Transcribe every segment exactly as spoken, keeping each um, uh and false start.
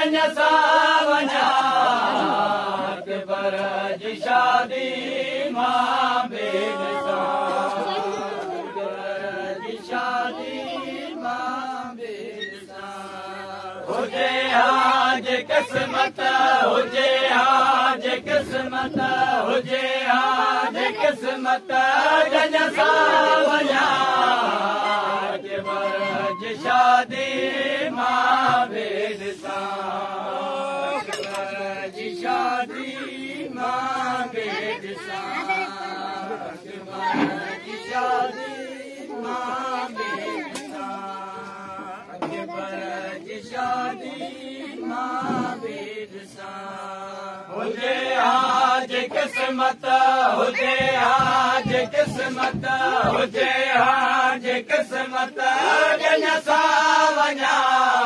गंज सां वञा अकबर जी शादी मां बि ॾिसां अकबर जी शादी मां बि ॾिसां हुजे हाज किस्मत हुजे हाज किस्मत हुजे हाज किस्मत गंज सां वञा अकबर जी शादी मां बि ॾिसां अकबर जी शादी मां बि ॾिसां अकबर जी शादी मां बि ॾिसां अकबर जी शादी मां बि ॾिसां हुजे हाज किस्मत हुजे हाज किस्मत हुजे हाज किस्मत गंज सां वञा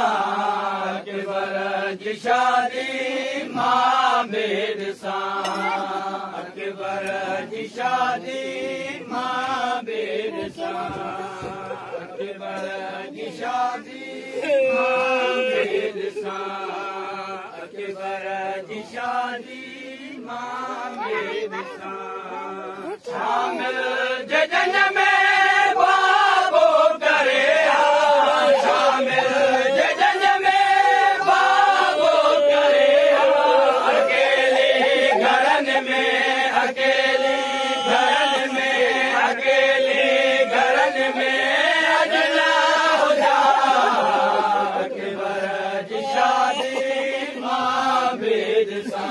अकबर जी शादी मां बि ॾिसां अकबर जी शादी मां बि ॾिसां अकबर जी शादी मां बि ॾिसां अकबर जी शादी मां बि ॾिसां शामिल जजन में बाबो करे शामिल जजन में बाबो करे अकेले घरन में अकेले घरन में अकेले घरन में अजला हुजा अकबर जी शादी मां बि ॾिसां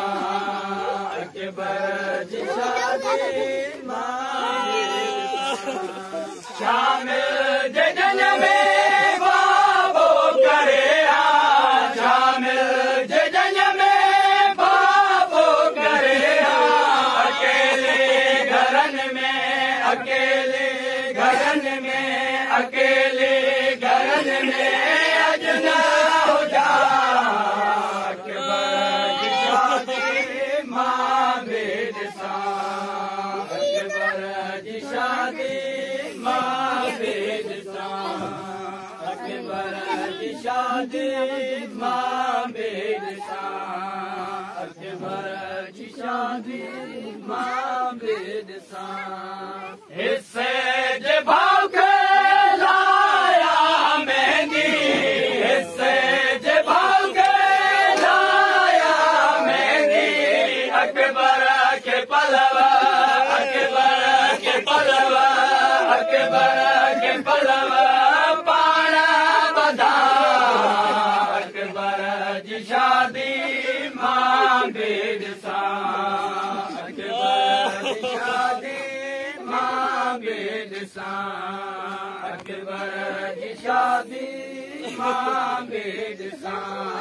अकबर जी शादी मां बि ॾिसां शामिल जजन में बाबो करे शामिल जजन में बाबो करे अकेले घरन में अकेले घरन में अकेले घरन में अजना हुजा अकबर जी शादी मां बि ॾिसां अकबर जी शादी मां बि ॾिसां अकबर जी शादी मां बि ॾिसां अकबर जी शादी मां बि ॾिसां हिसे जे भाउ खे लाया मेहंदी हिसे जे भाउ खे लाया मेहंदी अकबर के पलव अकबर के पलव अकबर के पलव पाण बधा अकबर जी शादी मां बि ॾिसां अकबर जी शादी मां बि ॾिसां अकबर जी शादी मां बि ॾिसां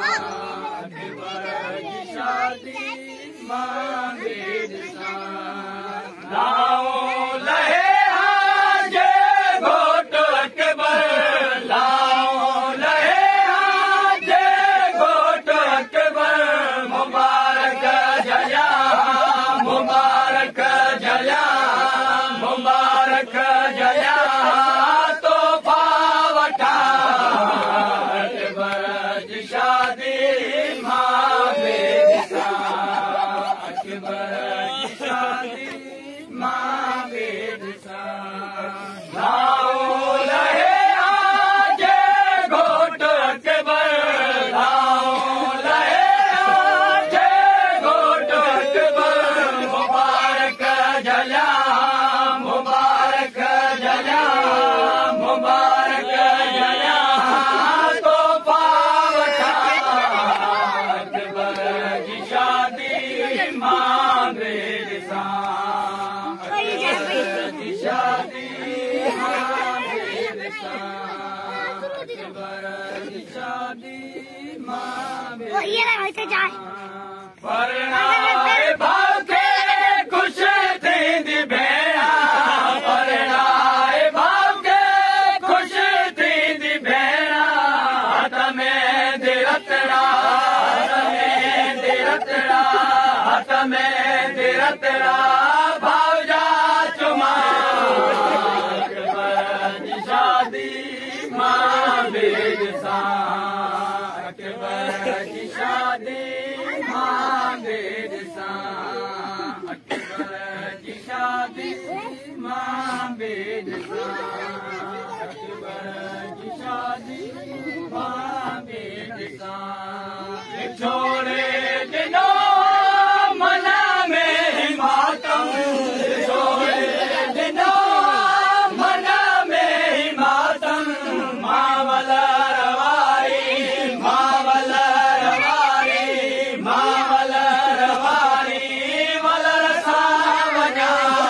अकबर जी शादी मां बि ॾिसां लाओ लहे हाजे घोट अकबर लाओ लहे हाजे घोट अकबर मुबारक जया मुबारक जया मुबारक जया तोहफा वठा अकबर जी शादी मां बि ॾिसां अकबर जी शादी मां बि ॾिसां लाओ लहे हाजे घोट अकबर लाओ लहे हाजे घोट अकबर मुबारक जया मुबारक जया मुबारक जया तोहफा वठा अकबर जी शादी मां बि ॾिसां अकबर जी शादी मां बि ॾिसां अकबर जी शादी मां बि ॾिसां परणाए भाउ खे ख़ुशि थींदी भेण परणाए भाउ खे ख़ुशि थींदी भेण हथ में दिरतड़ा हथ में दिरतड़ा हथ में दिरतड़ा भाउजा चुमा अकबर जी शादी मां बि ॾिसां अकबर जी शादी मां बेद सां अकबर जी शादी मां बेद सां अकबर जी शादी मां बेद सां छोड़े ॾिनो मन में मातम छोड़े ॾिनो मन में मातम मावल रवारी मावल रवारी मावल रवारी वलर सां वञा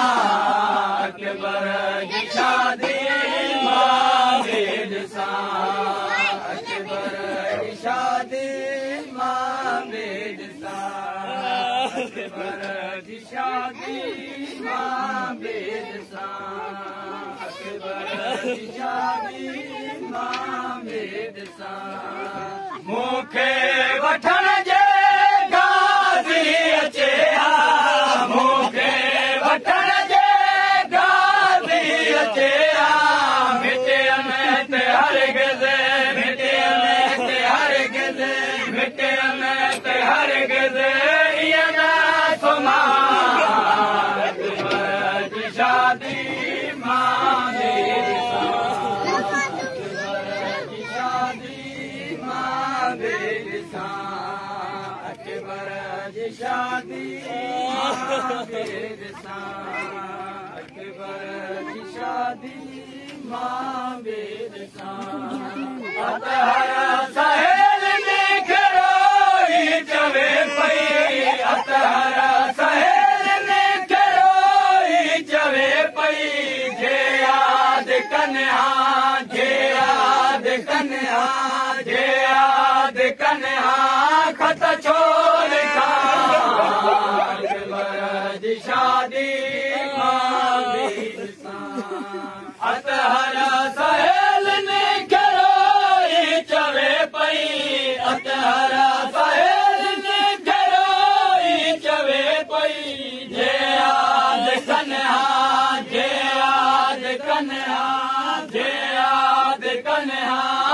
अकबर जी शादी मां बेद सां अकबर जी शादी मां बेद सां अकबर जी शादी मां बेद सां अकबर जी शादी मां बेद सां मूंखे वठण जे गाज़ी अचे हा मूंखे वठण जे गाज़ी अचे हा मिटे में ते हर गिज़े मिटे में ते हर गिज़े मिटे में ते हर गिज़े इएं न सुम्हां अकबर जी शादी मां बेद सां अकबर जी शादी मां बेद सां अकबर जी शादी मां बेद सां अकबर जी शादी मां बेद सां अतहर सहेल निखरोई चवे पई अतहर सहेल निखरोई चवे पई जे याद कन्या जे याद कन्या जे याद कन्या खत छोड़ खा अकबर जी शादी मां बेद सां अतहर सहेल निखरोई चवे पई अतहर सहेल निखरोई चवे पई जे याद कन्या जे याद कन्या जे याद कन्या